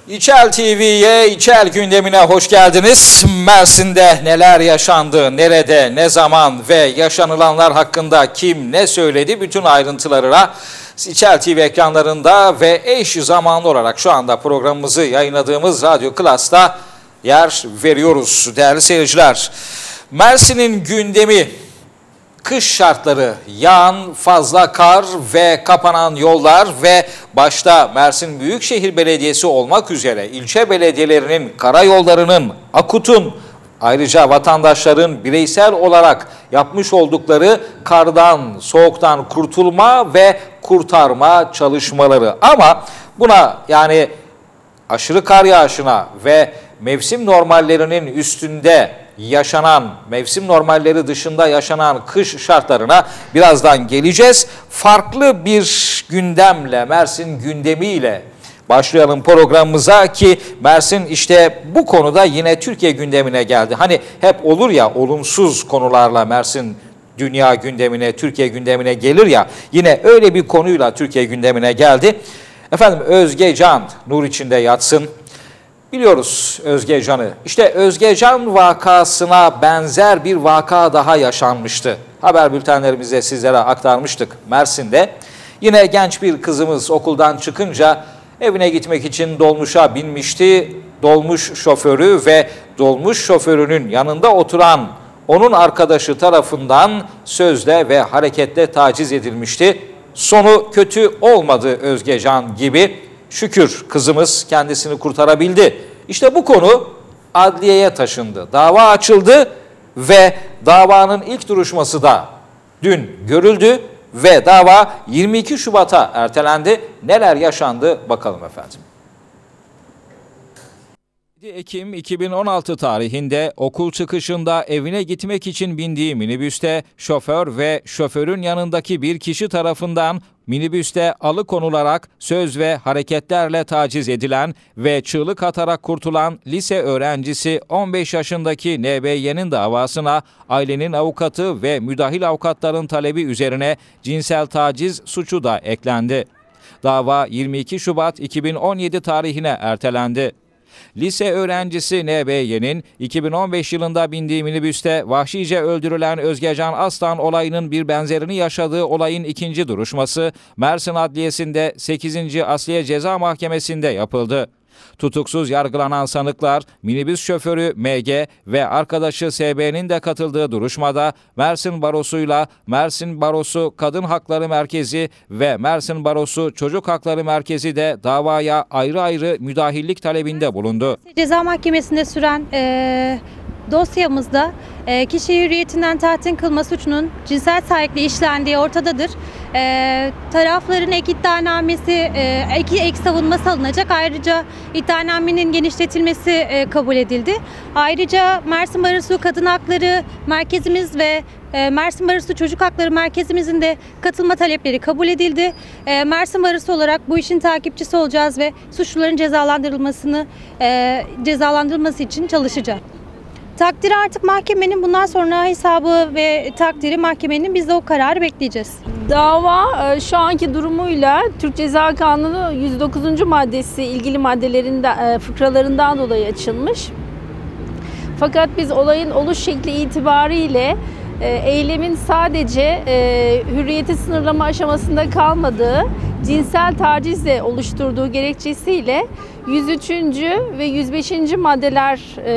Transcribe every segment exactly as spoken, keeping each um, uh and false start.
İçel T V'ye, İçel gündemine hoş geldiniz. Mersin'de neler yaşandı, nerede, ne zaman ve yaşanılanlar hakkında kim ne söyledi bütün ayrıntılarıyla İçel T V ekranlarında ve eş zamanlı olarak şu anda programımızı yayınladığımız Radyo Klas'ta yer veriyoruz değerli seyirciler. Mersin'in gündemi, kış şartları, yağan fazla kar ve kapanan yollar ve başta Mersin Büyükşehir Belediyesi olmak üzere ilçe belediyelerinin karayollarının, AKUT'un, ayrıca vatandaşların bireysel olarak yapmış oldukları kardan, soğuktan kurtulma ve kurtarma çalışmaları. Ama buna yani aşırı kar yağışına ve mevsim normallerinin üstünde yaşanan, mevsim normalleri dışında yaşanan kış şartlarına birazdan geleceğiz. Farklı bir gündemle, Mersin gündemiyle başlayalım programımıza ki Mersin işte bu konuda yine Türkiye gündemine geldi. Hani hep olur ya olumsuz konularla Mersin dünya gündemine, Türkiye gündemine gelir ya, yine öyle bir konuyla Türkiye gündemine geldi. Efendim Özge Can nur içinde yatsın. Biliyoruz Özge Can'ı. İşte Özge Can vakasına benzer bir vaka daha yaşanmıştı. Haber bültenlerimizde sizlere aktarmıştık Mersin'de. Yine genç bir kızımız okuldan çıkınca evine gitmek için dolmuşa binmişti. Dolmuş şoförü ve dolmuş şoförünün yanında oturan onun arkadaşı tarafından sözle ve hareketle taciz edilmişti. Sonu kötü olmadı Özge Can gibi. Şükür kızımız kendisini kurtarabildi. İşte bu konu adliyeye taşındı. Dava açıldı ve davanın ilk duruşması da dün görüldü ve dava yirmi iki Şubat'a ertelendi. Neler yaşandı bakalım efendim. yedi Ekim iki bin on altı tarihinde okul çıkışında evine gitmek için bindiği minibüste şoför ve şoförün yanındaki bir kişi tarafından minibüste alıkonularak söz ve hareketlerle taciz edilen ve çığlık atarak kurtulan lise öğrencisi on beş yaşındaki N B Y'nin davasına ailenin avukatı ve müdahil avukatların talebi üzerine cinsel taciz suçu da eklendi. Dava yirmi iki Şubat iki bin on yedi tarihine ertelendi. Lise öğrencisi N B Y'nin iki bin on beş yılında bindiği minibüste vahşice öldürülen Özge Can Aslan olayının bir benzerini yaşadığı olayın ikinci duruşması Mersin Adliyesi'nde sekizinci Asliye Ceza Mahkemesi'nde yapıldı. Tutuksuz yargılanan sanıklar minibüs şoförü M G ve arkadaşı S B'nin de katıldığı duruşmada Mersin Barosu'yla Mersin Barosu Kadın Hakları Merkezi ve Mersin Barosu Çocuk Hakları Merkezi de davaya ayrı ayrı müdahillik talebinde bulundu. Ceza Mahkemesi'nde süren e, dosyamızda e, kişi hürriyetinden tahtin kılma suçunun cinsel sahipli işlendiği ortadadır. E, tarafların ek iddianamesi, e, ek, ek savunması alınacak. Ayrıca iddianamenin genişletilmesi e, kabul edildi. Ayrıca Mersin Barosu Kadın Hakları Merkezimiz ve e, Mersin Barosu Çocuk Hakları Merkezimizin de katılma talepleri kabul edildi. E, Mersin Barosu olarak bu işin takipçisi olacağız ve suçluların cezalandırılmasını e, cezalandırılması için çalışacağız. Takdiri artık mahkemenin, bundan sonra hesabı ve takdiri mahkemenin, biz de o kararı bekleyeceğiz. Dava şu anki durumuyla Türk Ceza Kanunu yüz dokuzuncu maddesi ilgili maddelerinden, fıkralarından dolayı açılmış. Fakat biz olayın oluş şekli itibariyle eylemin sadece hürriyeti sınırlama aşamasında kalmadığı, cinsel tacizle oluşturduğu gerekçesiyle yüz üçüncü ve yüz beşinci maddeler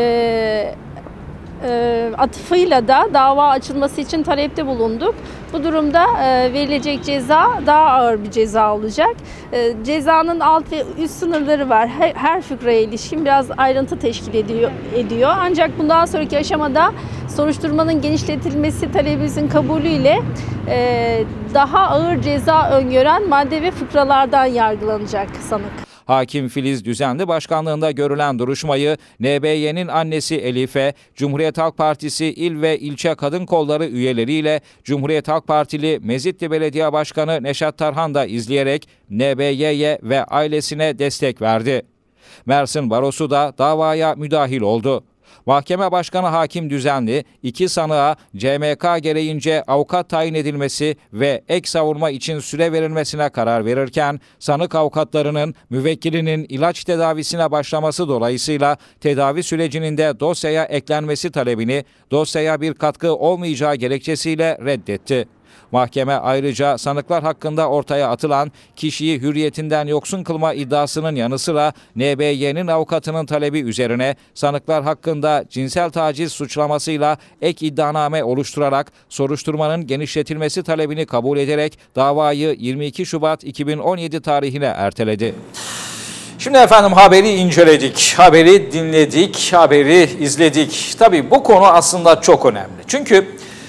E, atıfıyla da dava açılması için talepte bulunduk. Bu durumda e, verilecek ceza daha ağır bir ceza olacak. E, cezanın alt ve üst sınırları var. Her, her fıkraya ilişkin biraz ayrıntı teşkil ediyor, ediyor. Ancak bundan sonraki aşamada soruşturmanın genişletilmesi talebimizin kabulüyle e, daha ağır ceza öngören madde ve fıkralardan yargılanacak sanık. Hakim Filiz Düzenli başkanlığında görülen duruşmayı N B Y'nin annesi Elife, Cumhuriyet Halk Partisi il ve ilçe kadın kolları üyeleriyle Cumhuriyet Halk Partili Mezitli Belediye Başkanı Neşat Tarhan da izleyerek N B Y'ye ve ailesine destek verdi. Mersin Barosu da davaya müdahil oldu. Mahkeme Başkanı Hakim Düzenli, iki sanığa C M K gereğince avukat tayin edilmesi ve ek savunma için süre verilmesine karar verirken, sanık avukatlarının müvekkilinin ilaç tedavisine başlaması dolayısıyla tedavi sürecinin de dosyaya eklenmesi talebini dosyaya bir katkı olmayacağı gerekçesiyle reddetti. Mahkeme ayrıca sanıklar hakkında ortaya atılan kişiyi hürriyetinden yoksun kılma iddiasının yanı sıra N B Y'nin avukatının talebi üzerine sanıklar hakkında cinsel taciz suçlamasıyla ek iddianame oluşturarak soruşturmanın genişletilmesi talebini kabul ederek davayı yirmi iki Şubat iki bin on yedi tarihine erteledi. Şimdi efendim haberi inceledik, haberi dinledik, haberi izledik. Tabii bu konu aslında çok önemli. Çünkü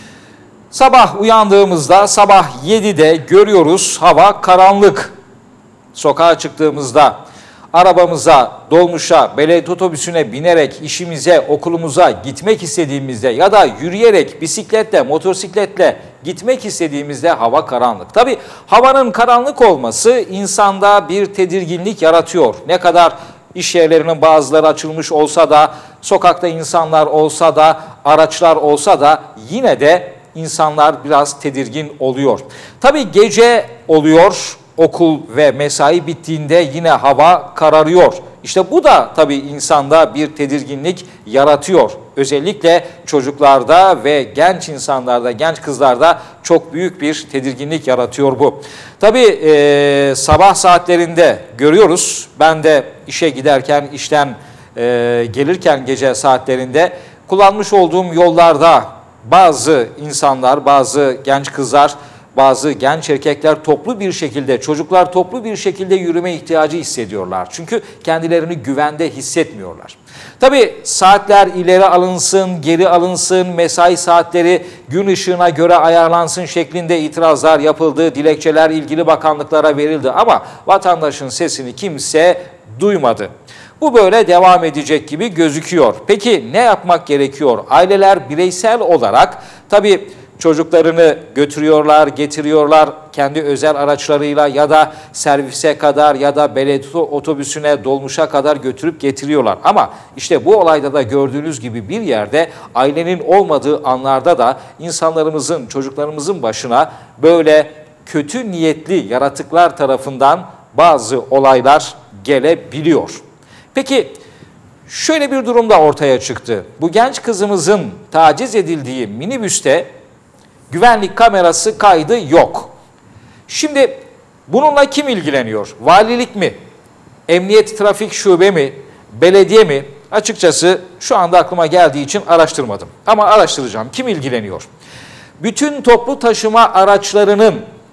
sabah uyandığımızda sabah yedide görüyoruz hava karanlık. Sokağa çıktığımızda arabamıza, dolmuşa, belediye otobüsüne binerek işimize, okulumuza gitmek istediğimizde ya da yürüyerek, bisikletle, motosikletle gitmek istediğimizde hava karanlık. Tabii havanın karanlık olması insanda bir tedirginlik yaratıyor. Ne kadar iş yerlerinin bazıları açılmış olsa da, sokakta insanlar olsa da, araçlar olsa da yine de İnsanlar biraz tedirgin oluyor. Tabii gece oluyor, okul ve mesai bittiğinde yine hava kararıyor. İşte bu da tabii insanda bir tedirginlik yaratıyor. Özellikle çocuklarda ve genç insanlarda, genç kızlarda çok büyük bir tedirginlik yaratıyor bu. Tabii e, sabah saatlerinde görüyoruz. Ben de işe giderken, işten e, gelirken gece saatlerinde kullanmış olduğum yollarda bazı insanlar, bazı genç kızlar, bazı genç erkekler toplu bir şekilde, çocuklar toplu bir şekilde yürüme ihtiyacı hissediyorlar. Çünkü kendilerini güvende hissetmiyorlar. Tabii saatler ileri alınsın, geri alınsın, mesai saatleri gün ışığına göre ayarlansın şeklinde itirazlar yapıldı, dilekçeler ilgili bakanlıklara verildi ama vatandaşın sesini kimse duymadı. Bu böyle devam edecek gibi gözüküyor. Peki ne yapmak gerekiyor? Aileler bireysel olarak tabii çocuklarını götürüyorlar, getiriyorlar kendi özel araçlarıyla ya da servise kadar ya da belediye otobüsüne, dolmuşa kadar götürüp getiriyorlar. Ama işte bu olayda da gördüğünüz gibi bir yerde ailenin olmadığı anlarda da insanlarımızın, çocuklarımızın başına böyle kötü niyetli yaratıklar tarafından bazı olaylar gelebiliyor. Peki şöyle bir durum da ortaya çıktı. Bu genç kızımızın taciz edildiği minibüste güvenlik kamerası kaydı yok. Şimdi bununla kim ilgileniyor? Valilik mi? Emniyet Trafik Şube mi? Belediye mi? Açıkçası şu anda aklıma geldiği için araştırmadım. Ama araştıracağım. Kim ilgileniyor? Bütün toplu taşıma araçlarının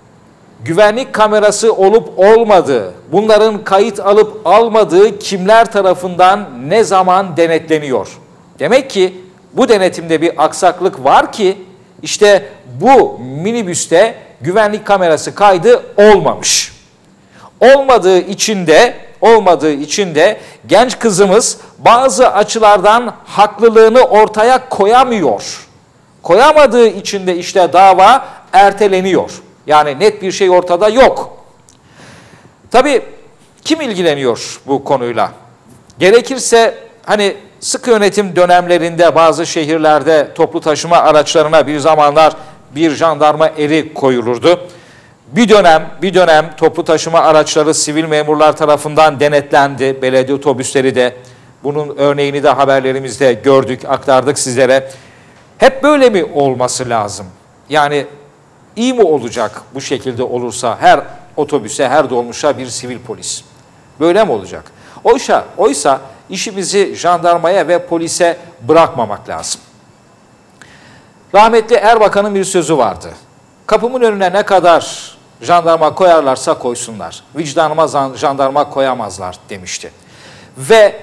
güvenlik kamerası olup olmadığı, bunların kayıt alıp almadığı kimler tarafından ne zaman denetleniyor? Demek ki bu denetimde bir aksaklık var ki işte bu minibüste güvenlik kamerası kaydı olmamış. Olmadığı için de olmadığı için de genç kızımız bazı açılardan haklılığını ortaya koyamıyor. Koyamadığı için de işte dava erteleniyor. Yani net bir şey ortada yok. Tabii kim ilgileniyor bu konuyla? Gerekirse hani sıkı yönetim dönemlerinde bazı şehirlerde toplu taşıma araçlarına bir zamanlar bir jandarma eri koyulurdu. Bir dönem bir dönem toplu taşıma araçları sivil memurlar tarafından denetlendi. Belediye otobüsleri de bunun örneğini de haberlerimizde gördük, aktardık sizlere. Hep böyle mi olması lazım? Yani İyi mi olacak bu şekilde olursa her otobüse, her dolmuşa bir sivil polis? Böyle mi olacak? Oysa, oysa işimizi jandarmaya ve polise bırakmamak lazım. Rahmetli Erbakan'ın bir sözü vardı. Kapımın önüne ne kadar jandarma koyarlarsa koysunlar, vicdanıma jandarma koyamazlar demişti. Ve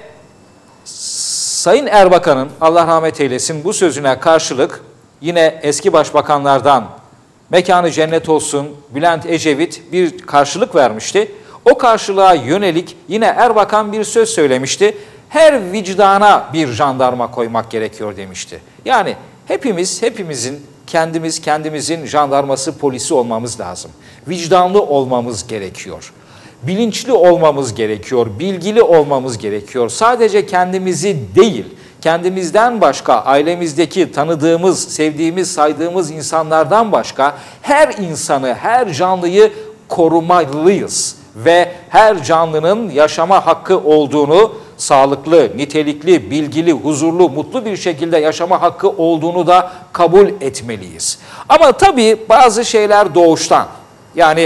Sayın Erbakan'ın Allah rahmet eylesin bu sözüne karşılık yine eski başbakanlardan mekanı cennet olsun Bülent Ecevit bir karşılık vermişti. O karşılığa yönelik yine Erbakan bir söz söylemişti. Her vicdana bir jandarma koymak gerekiyor demişti. Yani hepimiz, hepimizin kendimiz, kendimizin jandarması, polisi olmamız lazım. Vicdanlı olmamız gerekiyor. Bilinçli olmamız gerekiyor, bilgili olmamız gerekiyor. Sadece kendimizi değil, kendimizden başka, ailemizdeki tanıdığımız, sevdiğimiz, saydığımız insanlardan başka her insanı, her canlıyı korumalıyız. Ve her canlının yaşama hakkı olduğunu, sağlıklı, nitelikli, bilgili, huzurlu, mutlu bir şekilde yaşama hakkı olduğunu da kabul etmeliyiz. Ama tabii bazı şeyler doğuştan, yani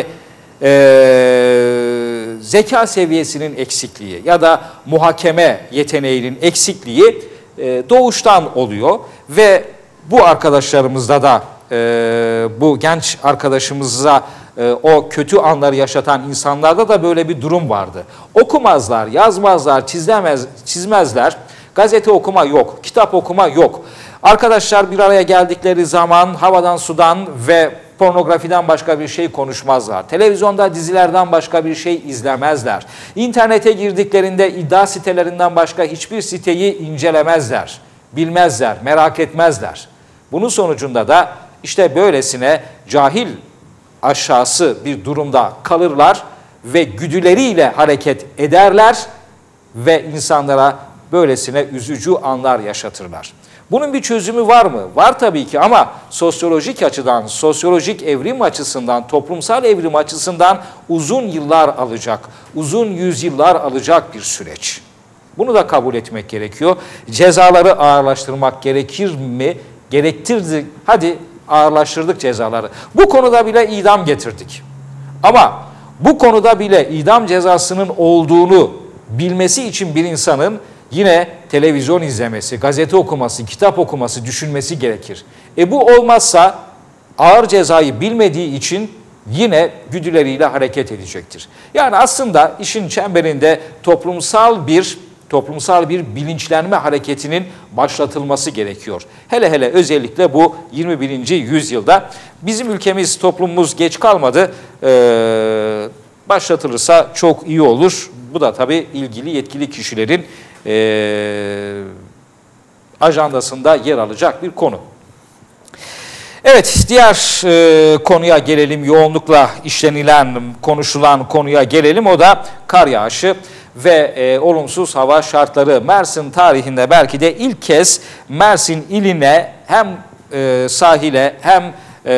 ee, zeka seviyesinin eksikliği ya da muhakeme yeteneğinin eksikliği e, doğuştan oluyor ve bu arkadaşlarımızda da e, bu genç arkadaşımıza e, o kötü anları yaşatan insanlarda da böyle bir durum vardı. Okumazlar, yazmazlar, çizemez, çizmezler, gazete okuma yok, kitap okuma yok. Arkadaşlar bir araya geldikleri zaman havadan sudan ve pornografiden başka bir şey konuşmazlar. Televizyonda dizilerden başka bir şey izlemezler. İnternete girdiklerinde iddia sitelerinden başka hiçbir siteyi incelemezler. Bilmezler, merak etmezler. Bunun sonucunda da işte böylesine cahil aşağısı bir durumda kalırlar ve güdüleriyle hareket ederler ve insanlara böylesine üzücü anlar yaşatırlar. Bunun bir çözümü var mı? Var tabii ki ama sosyolojik açıdan, sosyolojik evrim açısından, toplumsal evrim açısından uzun yıllar alacak, uzun yüzyıllar alacak bir süreç. Bunu da kabul etmek gerekiyor. Cezaları ağırlaştırmak gerekir mi? Gerektirdi. Hadi ağırlaştırdık cezaları. Bu konuda bile idam getirdik. Ama bu konuda bile idam cezasının olduğunu bilmesi için bir insanın yine televizyon izlemesi, gazete okuması, kitap okuması, düşünmesi gerekir. E bu olmazsa ağır cezayı bilmediği için yine güdüleriyle hareket edecektir. Yani aslında işin çemberinde toplumsal bir toplumsal bir bilinçlenme hareketinin başlatılması gerekiyor. Hele hele özellikle bu yirmi birinci yüzyılda bizim ülkemiz, toplumumuz geç kalmadı. Ee, başlatılırsa çok iyi olur. Bu da tabii ilgili yetkili kişilerin e, ajandasında yer alacak bir konu. Evet, diğer e, konuya gelelim. Yoğunlukla işlenilen, konuşulan konuya gelelim. O da kar yağışı ve e, olumsuz hava şartları. Mersin tarihinde belki de ilk kez Mersin iline hem e, sahile hem e,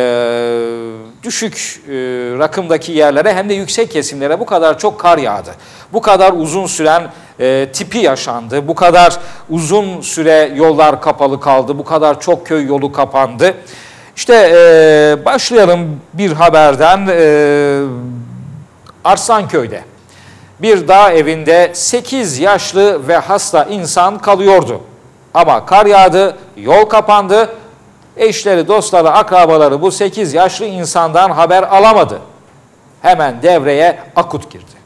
düşük e, rakımdaki yerlere hem de yüksek kesimlere bu kadar çok kar yağdı. Bu kadar uzun süren e, tipi yaşandı. Bu kadar uzun süre yollar kapalı kaldı. Bu kadar çok köy yolu kapandı. İşte e, başlayalım bir haberden. E, Arslanköy'de bir dağ evinde sekiz yaşlı ve hasta insan kalıyordu. Ama kar yağdı, yol kapandı. Eşleri, dostları, akrabaları bu sekiz yaşlı insandan haber alamadı. Hemen devreye AKUT girdi.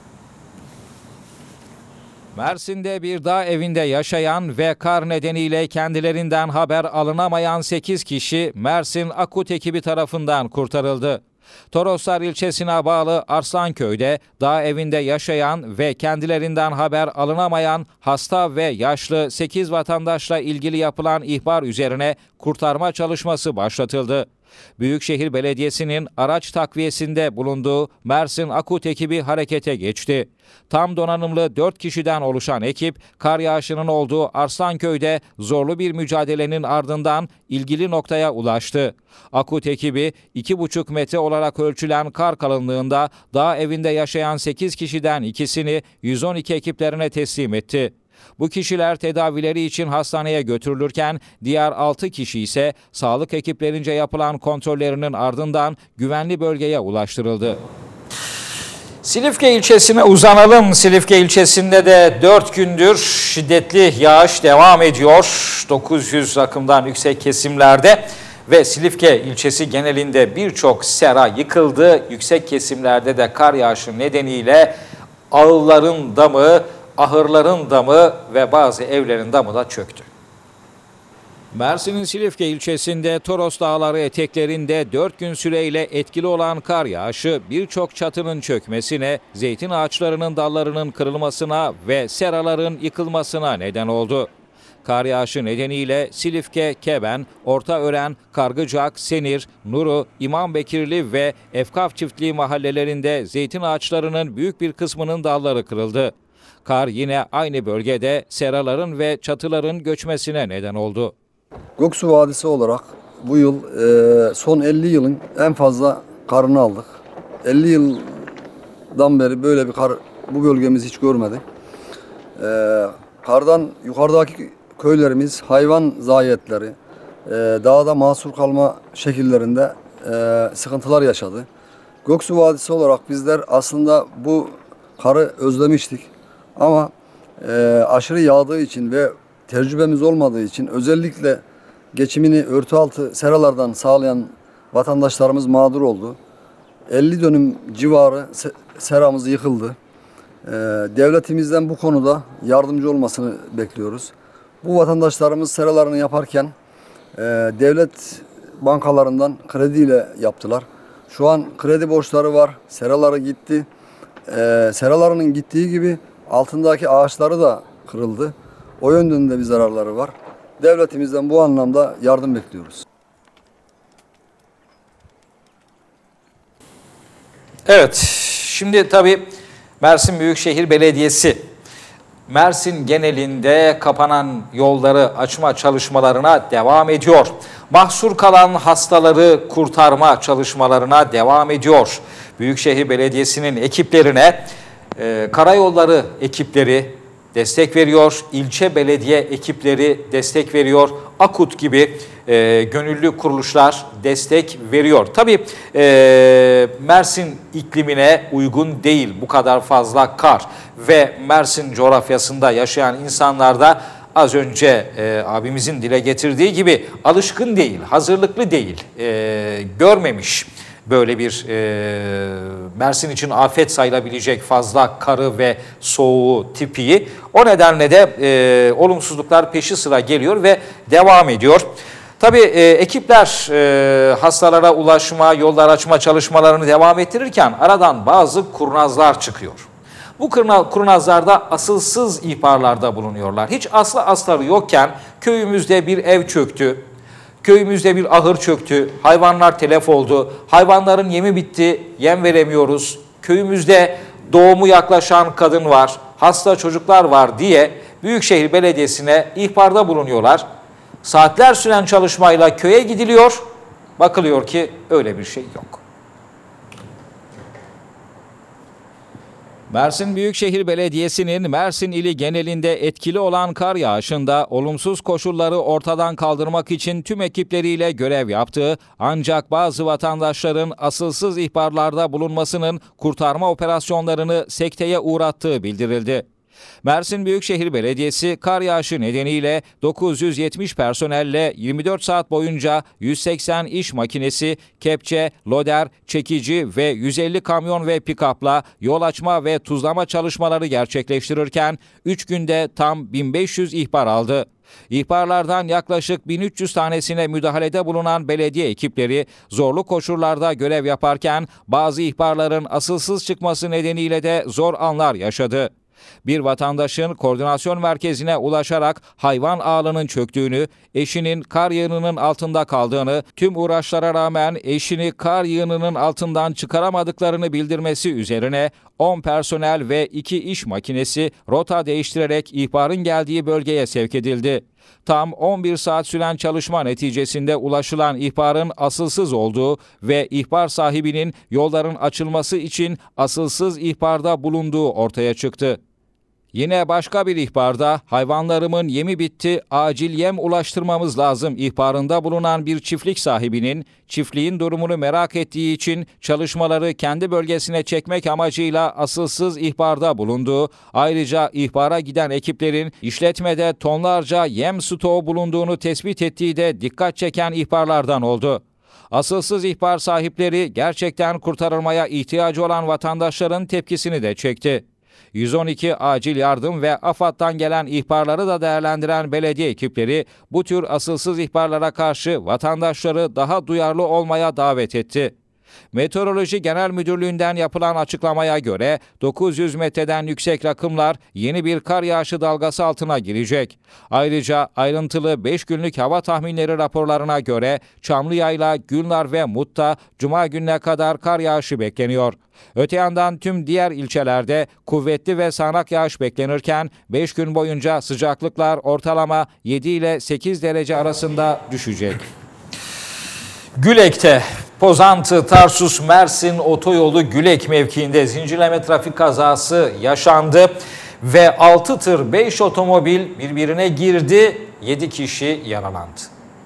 Mersin'de bir dağ evinde yaşayan ve kar nedeniyle kendilerinden haber alınamayan sekiz kişi Mersin AKUT ekibi tarafından kurtarıldı. Toroslar ilçesine bağlı Arslanköy'de dağ evinde yaşayan ve kendilerinden haber alınamayan hasta ve yaşlı sekiz vatandaşla ilgili yapılan ihbar üzerine kurtarma çalışması başlatıldı. Büyükşehir Belediyesi'nin araç takviyesinde bulunduğu Mersin AKUT ekibi harekete geçti. Tam donanımlı dört kişiden oluşan ekip kar yağışının olduğu Arslanköy'de zorlu bir mücadelenin ardından ilgili noktaya ulaştı. AKUT ekibi iki buçuk metre olarak ölçülen kar kalınlığında dağ evinde yaşayan sekiz kişiden ikisini yüz on iki ekiplerine teslim etti. Bu kişiler tedavileri için hastaneye götürülürken diğer altı kişi ise sağlık ekiplerince yapılan kontrollerinin ardından güvenli bölgeye ulaştırıldı. Silifke ilçesine uzanalım. Silifke ilçesinde de dört gündür şiddetli yağış devam ediyor. dokuz yüz rakımdan yüksek kesimlerde ve Silifke ilçesi genelinde birçok sera yıkıldı. Yüksek kesimlerde de kar yağışı nedeniyle ağılların damı, ahırların damı ve bazı evlerin damı da çöktü. Mersin'in Silifke ilçesinde Toros Dağları eteklerinde dört gün süreyle etkili olan kar yağışı birçok çatının çökmesine, zeytin ağaçlarının dallarının kırılmasına ve seraların yıkılmasına neden oldu. Kar yağışı nedeniyle Silifke, Keben, Ortaören, Kargıcak, Senir, Nuru, İmambekirli ve Efkaf Çiftliği mahallelerinde zeytin ağaçlarının büyük bir kısmının dalları kırıldı. Kar yine aynı bölgede seraların ve çatıların göçmesine neden oldu. Göksu Vadisi olarak bu yıl e, son elli yılın en fazla karını aldık. elli yıldan beri böyle bir kar bu bölgemiz hiç görmedi. E, kardan yukarıdaki köylerimiz hayvan zayiatleri, e, dağda mahsur kalma şekillerinde e, sıkıntılar yaşadı. Göksu Vadisi olarak bizler aslında bu karı özlemiştik. Ama e, aşırı yağdığı için ve tecrübemiz olmadığı için özellikle geçimini örtü altı seralardan sağlayan vatandaşlarımız mağdur oldu. elli dönüm civarı seramız yıkıldı. Ee, devletimizden bu konuda yardımcı olmasını bekliyoruz. Bu vatandaşlarımız seralarını yaparken e, devlet bankalarından krediyle yaptılar. Şu an kredi borçları var. Seraları gitti. Ee, seralarının gittiği gibi altındaki ağaçları da kırıldı. O yönden de bir zararları var. Devletimizden bu anlamda yardım bekliyoruz. Evet, şimdi tabii Mersin Büyükşehir Belediyesi, Mersin genelinde kapanan yolları açma çalışmalarına devam ediyor. Mahsur kalan hastaları kurtarma çalışmalarına devam ediyor. Büyükşehir Belediyesi'nin ekiplerine e, karayolları ekipleri destek veriyor, ilçe belediye ekipleri destek veriyor, AKUT gibi e, gönüllü kuruluşlar destek veriyor. Tabii e, Mersin iklimine uygun değil bu kadar fazla kar ve Mersin coğrafyasında yaşayan insanlar da az önce e, abimizin dile getirdiği gibi alışkın değil, hazırlıklı değil, e, görmemiş. Böyle bir e, Mersin için afet sayılabilecek fazla karı ve soğuğu, tipiyi. O nedenle de e, olumsuzluklar peşi sıra geliyor ve devam ediyor. Tabii e, ekipler e, hastalara ulaşma, yollar açma çalışmalarını devam ettirirken aradan bazı kurnazlar çıkıyor. Bu kurnazlarda asılsız ihbarlarda bulunuyorlar. Hiç aslı astarı yokken köyümüzde bir ev çöktü. Köyümüzde bir ahır çöktü, hayvanlar telef oldu, hayvanların yemi bitti, yem veremiyoruz. Köyümüzde doğumu yaklaşan kadın var, hasta çocuklar var diye Büyükşehir Belediyesi'ne ihbarda bulunuyorlar. Saatler süren çalışmayla köye gidiliyor, bakılıyor ki öyle bir şey yok. Mersin Büyükşehir Belediyesi'nin Mersin ili genelinde etkili olan kar yağışında olumsuz koşulları ortadan kaldırmak için tüm ekipleriyle görev yaptığı ancak bazı vatandaşların asılsız ihbarlarda bulunmasının kurtarma operasyonlarını sekteye uğrattığı bildirildi. Mersin Büyükşehir Belediyesi kar yağışı nedeniyle dokuz yüz yetmiş personelle yirmi dört saat boyunca yüz seksen iş makinesi, kepçe, loder, çekici ve yüz elli kamyon ve pikapla yol açma ve tuzlama çalışmaları gerçekleştirirken üç günde tam bin beş yüz ihbar aldı. İhbarlardan yaklaşık bin üç yüz tanesine müdahalede bulunan belediye ekipleri zorlu koşullarda görev yaparken bazı ihbarların asılsız çıkması nedeniyle de zor anlar yaşadı. Bir vatandaşın koordinasyon merkezine ulaşarak hayvan ağının çöktüğünü, eşinin kar yığınının altında kaldığını, tüm uğraşlara rağmen eşini kar yığınının altından çıkaramadıklarını bildirmesi üzerine on personel ve iki iş makinesi rota değiştirerek ihbarın geldiği bölgeye sevk edildi. Tam on bir saat süren çalışma neticesinde ulaşılan ihbarın asılsız olduğu ve ihbar sahibinin yolların açılması için asılsız ihbarda bulunduğu ortaya çıktı. Yine başka bir ihbarda hayvanlarımın yemi bitti, acil yem ulaştırmamız lazım ihbarında bulunan bir çiftlik sahibinin çiftliğin durumunu merak ettiği için çalışmaları kendi bölgesine çekmek amacıyla asılsız ihbarda bulunduğu, ayrıca ihbara giden ekiplerin işletmede tonlarca yem stoğu bulunduğunu tespit ettiği de dikkat çeken ihbarlardan oldu. Asılsız ihbar sahipleri gerçekten kurtarılmaya ihtiyacı olan vatandaşların tepkisini de çekti. yüz on iki acil yardım ve AFAD'dan gelen ihbarları da değerlendiren belediye ekipleri bu tür asılsız ihbarlara karşı vatandaşları daha duyarlı olmaya davet etti. Meteoroloji Genel Müdürlüğü'nden yapılan açıklamaya göre dokuz yüz metreden yüksek rakımlar yeni bir kar yağışı dalgası altına girecek. Ayrıca ayrıntılı beş günlük hava tahminleri raporlarına göre Çamlıyayla, Gülnar ve Mut'ta Cuma gününe kadar kar yağışı bekleniyor. Öte yandan tüm diğer ilçelerde kuvvetli ve sağanak yağış beklenirken beş gün boyunca sıcaklıklar ortalama yedi ile sekiz derece arasında düşecek. Gülek'te Pozantı, Tarsus, Mersin otoyolu Gülek mevkiinde zincirleme trafik kazası yaşandı ve altı tır beş otomobil birbirine girdi, yedi kişi yaralandı.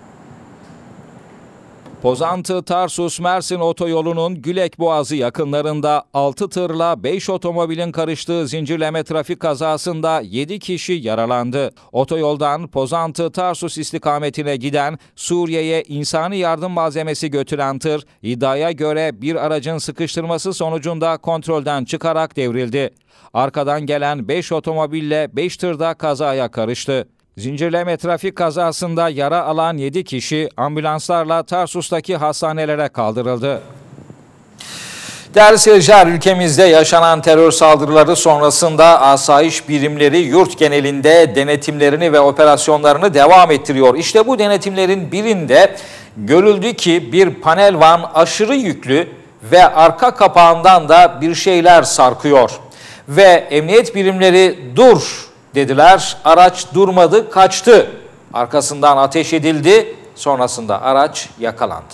Pozantı, Tarsus, Mersin otoyolunun Gülek Boğazı yakınlarında altı tırla beş otomobilin karıştığı zincirleme trafik kazasında yedi kişi yaralandı. Otoyoldan Pozantı, Tarsus istikametine giden Suriye'ye insani yardım malzemesi götüren tır, iddiaya göre bir aracın sıkıştırması sonucunda kontrolden çıkarak devrildi. Arkadan gelen beş otomobille beş tır da kazaya karıştı. Zincirleme trafik kazasında yara alan yedi kişi ambulanslarla Tarsus'taki hastanelere kaldırıldı. Değerli seyirciler, ülkemizde yaşanan terör saldırıları sonrasında asayiş birimleri yurt genelinde denetimlerini ve operasyonlarını devam ettiriyor. İşte bu denetimlerin birinde görüldü ki bir panel van aşırı yüklü ve arka kapağından da bir şeyler sarkıyor. Ve emniyet birimleri dur dediler, araç durmadı, kaçtı. Arkasından ateş edildi, sonrasında araç yakalandı.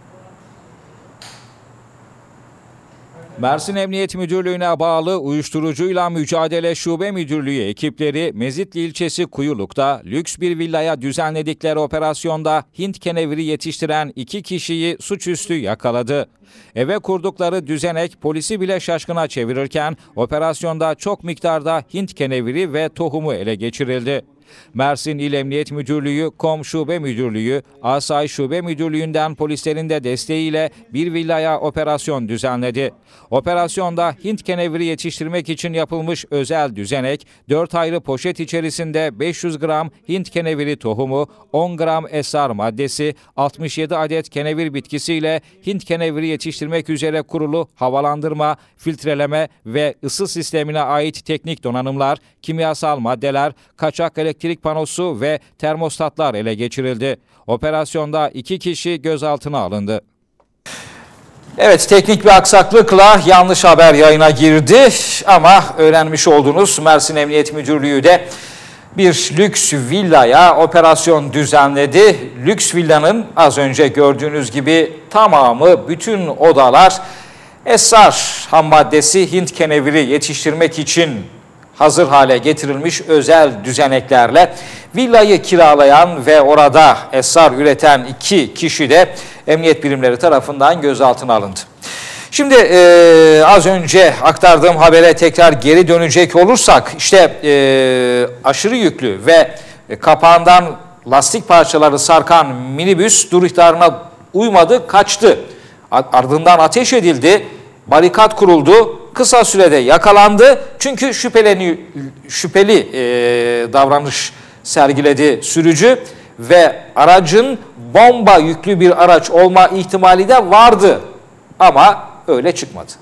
Mersin Emniyet Müdürlüğü'ne bağlı Uyuşturucuyla Mücadele Şube Müdürlüğü ekipleri Mezitli ilçesi Kuyuluk'ta lüks bir villaya düzenledikleri operasyonda Hint keneviri yetiştiren iki kişiyi suçüstü yakaladı. Eve kurdukları düzenek polisi bile şaşkına çevirirken operasyonda çok miktarda Hint keneviri ve tohumu ele geçirildi. Mersin İl Emniyet Müdürlüğü, Kom Şube Müdürlüğü, Asayiş Şube Müdürlüğü'nden polislerin de desteğiyle bir villaya operasyon düzenledi. Operasyonda Hint keneviri yetiştirmek için yapılmış özel düzenek, dört ayrı poşet içerisinde beş yüz gram Hint keneviri tohumu, on gram esrar maddesi, altmış yedi adet kenevir bitkisiyle Hint keneviri yetiştirmek üzere kurulu havalandırma, filtreleme ve ısı sistemine ait teknik donanımlar, kimyasal maddeler, kaçak elektrik panosu ve termostatlar ele geçirildi. Operasyonda iki kişi gözaltına alındı. Evet, teknik bir aksaklıkla yanlış haber yayına girdi ama öğrenmiş olduğunuz Mersin Emniyet Müdürlüğü de bir lüks villaya operasyon düzenledi. Lüks villanın az önce gördüğünüz gibi tamamı, bütün odalar esrar ham maddesi Hint keneviri yetiştirmek için hazır hale getirilmiş özel düzeneklerle villayı kiralayan ve orada esrar üreten iki kişi de emniyet birimleri tarafından gözaltına alındı. Şimdi e, az önce aktardığım habere tekrar geri dönecek olursak, işte e, aşırı yüklü ve kapağından lastik parçaları sarkan minibüs dur ihtarına uymadı, kaçtı. Ardından ateş edildi, barikat kuruldu. Kısa sürede yakalandı çünkü şüpheleni, şüpheli e, davranış sergiledi sürücü ve aracın bomba yüklü bir araç olma ihtimali de vardı ama öyle çıkmadı.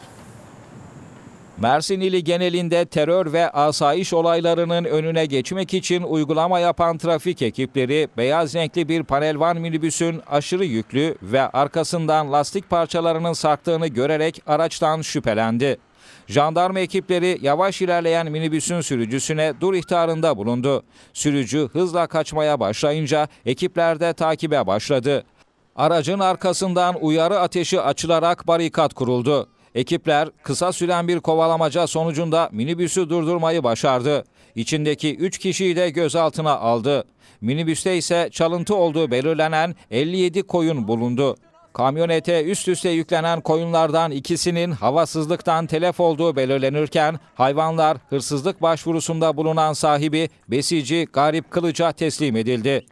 Mersin ili genelinde terör ve asayiş olaylarının önüne geçmek için uygulama yapan trafik ekipleri beyaz renkli bir panel van minibüsün aşırı yüklü ve arkasından lastik parçalarının sarktığını görerek araçtan şüphelendi. Jandarma ekipleri yavaş ilerleyen minibüsün sürücüsüne dur ihtarında bulundu. Sürücü hızla kaçmaya başlayınca ekipler de takibe başladı. Aracın arkasından uyarı ateşi açılarak barikat kuruldu. Ekipler kısa süren bir kovalamaca sonucunda minibüsü durdurmayı başardı. İçindeki üç kişiyi de gözaltına aldı. Minibüste ise çalıntı olduğu belirlenen elli yedi koyun bulundu. Kamyonete üst üste yüklenen koyunlardan ikisinin havasızlıktan telef olduğu belirlenirken hayvanlar hırsızlık başvurusunda bulunan sahibi besici Garip Kılıç'a teslim edildi.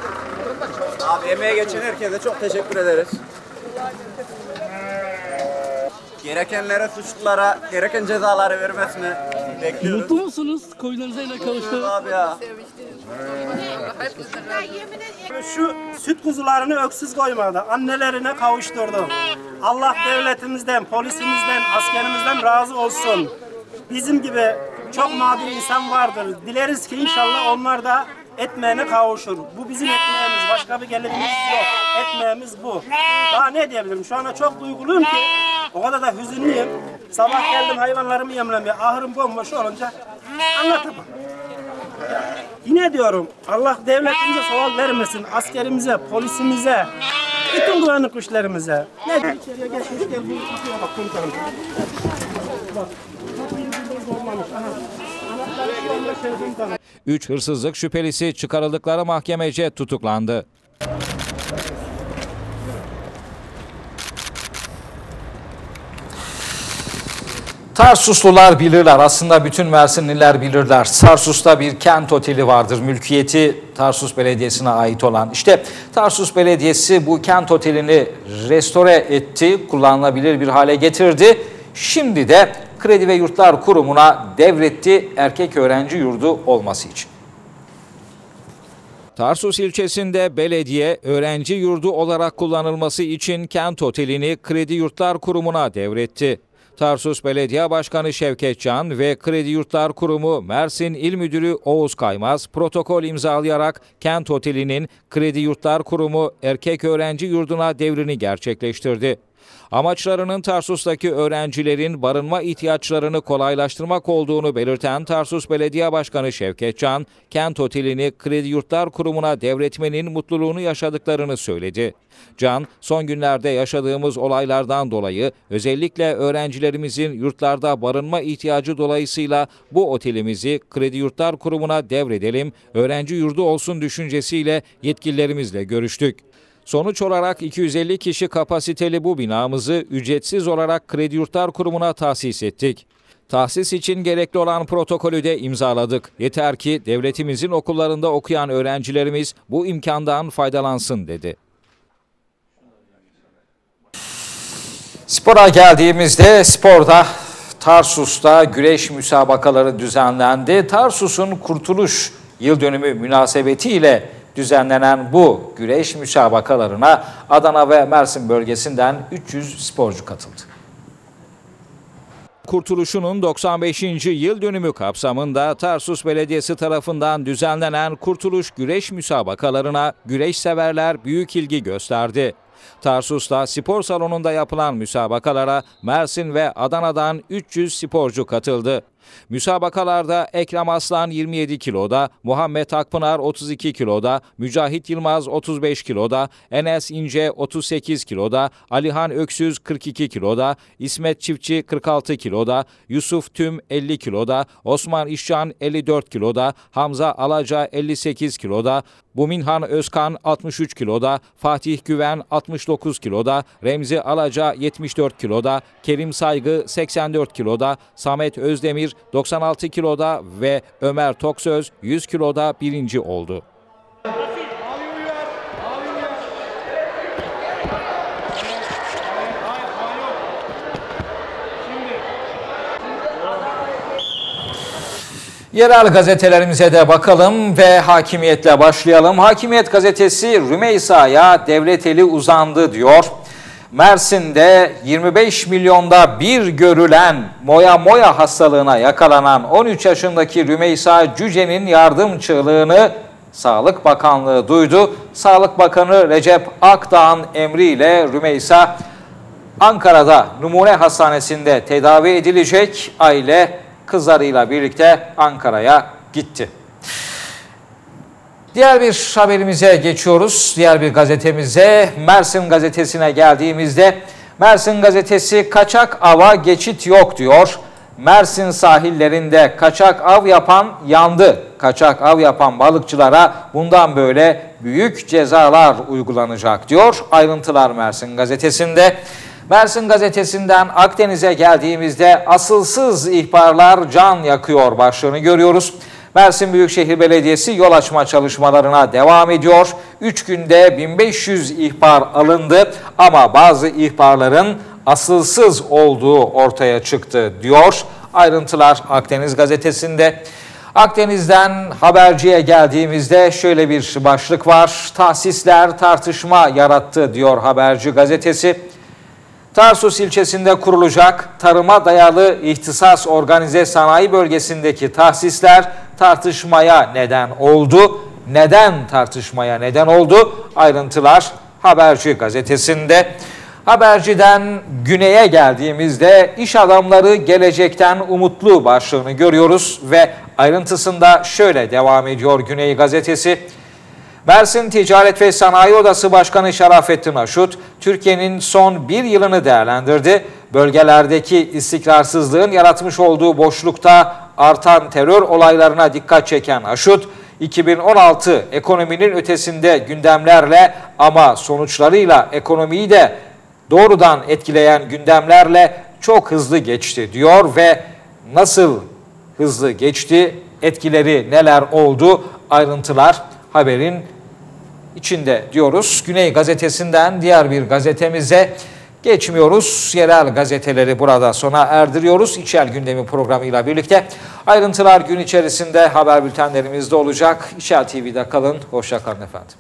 Abi emeğe geçen herkese çok teşekkür ederiz. Gerekenlere, suçlulara gereken cezaları vermesini bekliyoruz. Mutlu musunuz koyunlarınızla kavuştu? Abi ya. Şu süt kuzularını öksüz koymadı. Annelerine kavuşturdu. Allah devletimizden, polisimizden, askerimizden razı olsun. Bizim gibi çok mağdur insan vardır. Dileriz ki inşallah onlar da ekmeğine kavuşur. Bu bizim ekmeğimiz. Başka bir gelirimiz yok. Ekmeğimiz bu. Daha ne diyebilirim? Şu anda çok duyguluyum ki o kadar da hüzünlüyüm. Sabah geldim hayvanlarımı yemlemeye. Ahırım bomboş olunca anlatamam. Yine diyorum Allah devletimize soğal vermesin. Askerimize, polisimize, bütün güvenlik güçlerimize. Ne içeriye geçmiş gel bu kapıya bak komutanım. Bak. Üç hırsızlık şüphelisi çıkarıldıkları mahkemece tutuklandı. Tarsuslular bilirler, aslında bütün Mersinliler bilirler. Tarsus'ta bir kent oteli vardır, mülkiyeti Tarsus Belediyesi'ne ait olan. İşte Tarsus Belediyesi bu kent otelini restore etti, kullanılabilir bir hale getirdi. Şimdi de Kredi ve Yurtlar Kurumu'na devretti, erkek öğrenci yurdu olması için. Tarsus ilçesinde belediye öğrenci yurdu olarak kullanılması için kent otelini Kredi Yurtlar Kurumu'na devretti. Tarsus Belediye Başkanı Şevket Can ve Kredi Yurtlar Kurumu Mersin İl Müdürü Oğuz Kaymaz protokol imzalayarak kent otelinin Kredi Yurtlar Kurumu erkek öğrenci yurduna devrini gerçekleştirdi. Amaçlarının Tarsus'taki öğrencilerin barınma ihtiyaçlarını kolaylaştırmak olduğunu belirten Tarsus Belediye Başkanı Şevket Can, kent otelini Kredi Yurtlar Kurumu'na devretmenin mutluluğunu yaşadıklarını söyledi. Can, son günlerde yaşadığımız olaylardan dolayı özellikle öğrencilerimizin yurtlarda barınma ihtiyacı dolayısıyla bu otelimizi Kredi Yurtlar Kurumu'na devredelim, öğrenci yurdu olsun düşüncesiyle yetkililerimizle görüştük. Sonuç olarak iki yüz elli kişi kapasiteli bu binamızı ücretsiz olarak Kredi Yurtlar Kurumu'na tahsis ettik. Tahsis için gerekli olan protokolü de imzaladık. Yeter ki devletimizin okullarında okuyan öğrencilerimiz bu imkandan faydalansın dedi. Spora geldiğimizde sporda Tarsus'ta güreş müsabakaları düzenlendi. Tarsus'un Kurtuluş Yıl Dönümü münasebetiyle düzenlenen bu güreş müsabakalarına Adana ve Mersin bölgesinden üç yüz sporcu katıldı. Kurtuluş'un doksan beşinci yıl dönümü kapsamında Tarsus Belediyesi tarafından düzenlenen Kurtuluş güreş müsabakalarına güreş severler büyük ilgi gösterdi. Tarsus'ta spor salonunda yapılan müsabakalara Mersin ve Adana'dan üç yüz sporcu katıldı. Müsabakalarda Ekrem Aslan yirmi yedi kiloda, Muhammed Akpınar otuz iki kiloda, Mücahit Yılmaz otuz beş kiloda, Enes İnce otuz sekiz kiloda, Alihan Öksüz kırk iki kiloda, İsmet Çiftçi kırk altı kiloda, Yusuf Tüm elli kiloda, Osman İşcan elli dört kiloda, Hamza Alaca elli sekiz kiloda, Buminhan Özkan altmış üç kiloda, Fatih Güven altmış dokuz kiloda, Remzi Alaca yetmiş dört kiloda, Kerim Saygı seksen dört kiloda, Samet Özdemir doksan altı kiloda ve Ömer Toksöz yüz kiloda birinci oldu. Yerel gazetelerimize de bakalım ve Hakimiyet'le başlayalım. Hakimiyet gazetesi Rümeysa'ya devlet eli uzandı diyor. Mersin'de yirmi beş milyonda bir görülen moya moya hastalığına yakalanan on üç yaşındaki Rümeysa Cüce'nin yardım çığlığını Sağlık Bakanlığı duydu. Sağlık Bakanı Recep Akdağ'ın emriyle Rümeysa Ankara'da Numune Hastanesi'nde tedavi edilecek. Aile kızlarıyla birlikte Ankara'ya gitti. Diğer bir haberimize geçiyoruz. Diğer bir gazetemize, Mersin gazetesine geldiğimizde Mersin gazetesi kaçak ava geçit yok diyor. Mersin sahillerinde kaçak av yapan yandı. Kaçak av yapan balıkçılara bundan böyle büyük cezalar uygulanacak diyor. Ayrıntılar Mersin gazetesinde. Mersin gazetesinden Akdeniz'e geldiğimizde asılsız ihbarlar can yakıyor başlığını görüyoruz. Mersin Büyükşehir Belediyesi yol açma çalışmalarına devam ediyor. üç günde bin beş yüz ihbar alındı ama bazı ihbarların asılsız olduğu ortaya çıktı diyor. Ayrıntılar Akdeniz gazetesinde. Akdeniz'den Haberci'ye geldiğimizde şöyle bir başlık var. Tahsisler tartışma yarattı diyor Haberci gazetesi. Tarsus ilçesinde kurulacak tarıma dayalı ihtisas organize sanayi bölgesindeki tahsisler tartışmaya neden oldu. Neden tartışmaya neden oldu? Ayrıntılar Haberci gazetesinde. Haberci'den güneye geldiğimizde iş adamları gelecekten umutlu başlığını görüyoruz ve ayrıntısında şöyle devam ediyor Güney gazetesi. Mersin Ticaret ve Sanayi Odası Başkanı Şerafettin Aşut, Türkiye'nin son bir yılını değerlendirdi. Bölgelerdeki istikrarsızlığın yaratmış olduğu boşlukta artan terör olaylarına dikkat çeken Aşut, iki bin on altı ekonominin ötesinde gündemlerle ama sonuçlarıyla ekonomiyi de doğrudan etkileyen gündemlerle çok hızlı geçti diyor ve nasıl hızlı geçti, etkileri neler oldu, ayrıntılar haberin içinde diyoruz. Güney gazetesinden diğer bir gazetemize geçmiyoruz. Yerel gazeteleri burada sona erdiriyoruz. İçel gündemi programıyla birlikte ayrıntılar gün içerisinde haber bültenlerimizde olacak. İçel T V'de kalın. Hoşça kalın efendim.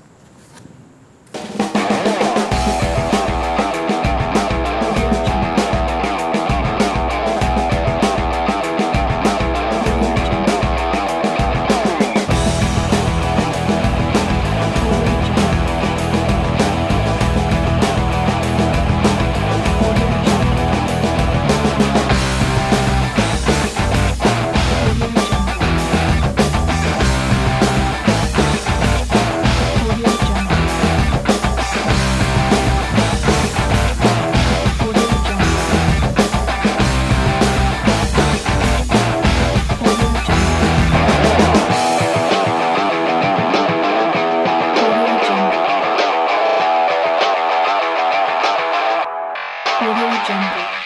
Audio Jungle.